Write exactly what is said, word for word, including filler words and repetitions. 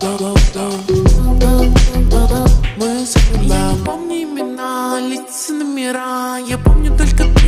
Мы забываем, помни имена, лица, номера. Я помню только ты.